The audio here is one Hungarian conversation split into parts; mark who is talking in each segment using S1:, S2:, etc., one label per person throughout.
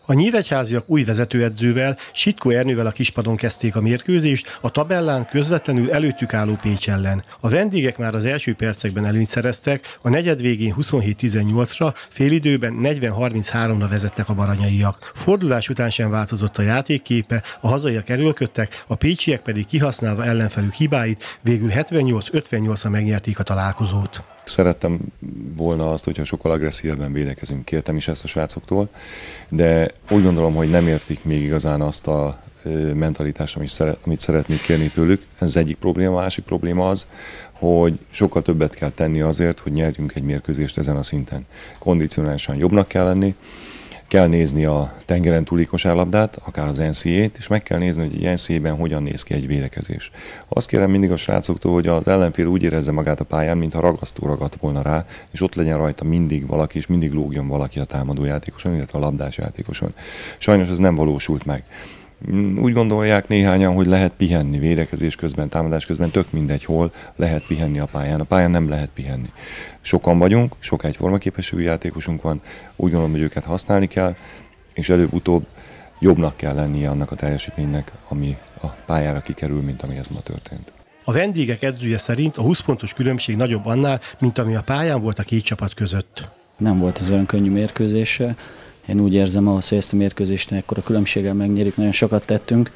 S1: A nyíregyháziak új vezetőedzővel, Sitkó Ernővel a kispadon kezdték a mérkőzést, a tabellán közvetlenül előttük álló Pécs ellen. A vendégek már az első percekben előnyt szereztek, a negyed végén 27-18-ra, félidőben 40-33-ra vezettek a baranyaiak. Fordulás után sem változott a játékképe, a hazaiak erőlködtek, a pécsiek pedig kihasználva ellenfelük hibáit végül 78-58-ra megnyerték a találkozót.
S2: Szerettem volna azt, hogyha sokkal agresszívebben védekezünk, kértem is ezt a srácoktól, de úgy gondolom, hogy nem értik még igazán azt a mentalitást, amit szeretnék kérni tőlük. Ez az egyik probléma, a másik probléma az, hogy sokkal többet kell tenni azért, hogy nyerjünk egy mérkőzést ezen a szinten. Kondicionálisan jobbnak kell lenni, kell nézni a tengeren túli kosárlabdát, akár az NCAA-t, és meg kell nézni, hogy egy NCAA-ben hogyan néz ki egy védekezés. Azt kérem mindig a srácoktól, hogy az ellenfél úgy érezze magát a pályán, mintha ragasztó ragadt volna rá, és ott legyen rajta mindig valaki, és mindig lógjon valaki a támadójátékoson, illetve a labdásjátékoson. Sajnos ez nem valósult meg. Úgy gondolják néhányan, hogy lehet pihenni védekezés közben, támadás közben, tök mindegy, hol lehet pihenni a pályán. A pályán nem lehet pihenni. Sokan vagyunk, sok egyforma képességű játékosunk van, úgy gondolom, hogy őket használni kell, és előbb-utóbb jobbnak kell lennie annak a teljesítménynek, ami a pályára kikerül, mint ami ez ma történt.
S1: A vendégek edzője szerint a 20 pontos különbség nagyobb annál, mint ami a pályán volt a két csapat között.
S3: Nem volt ez olyan könnyű mérkőzés. Én úgy érzem, ahhoz, hogy ezt a mérkőzést ekkora különbséggel megnyerjük, nagyon sokat tettünk.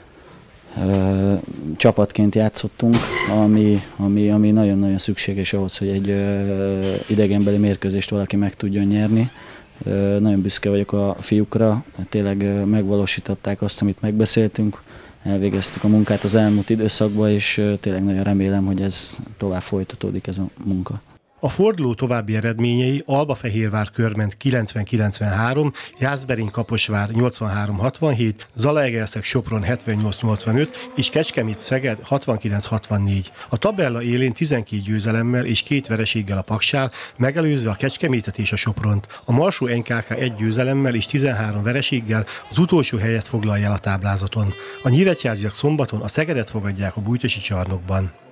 S3: Csapatként játszottunk, ami nagyon-nagyon szükséges ahhoz, hogy egy idegenbeli mérkőzést valaki meg tudjon nyerni. Nagyon büszke vagyok a fiúkra, tényleg megvalósították azt, amit megbeszéltünk. Elvégeztük a munkát az elmúlt időszakban, és tényleg nagyon remélem, hogy ez tovább folytatódik ez a munka.
S1: A forduló további eredményei Albafehérvár Körment 90-93, Jászberény-Kaposvár 83-67, Zalaegerszeg Sopron 78-85 és Kecskemét-Szeged 69-64. A tabella élén 12 győzelemmel és 2 vereséggel a Paksál, megelőzve a Kecskemétet és a Sopront. A Marsó NKK 1 győzelemmel és 13 vereséggel az utolsó helyet foglalja el a táblázaton. A nyíregyháziak szombaton a Szegedet fogadják a Bújtosi csarnokban.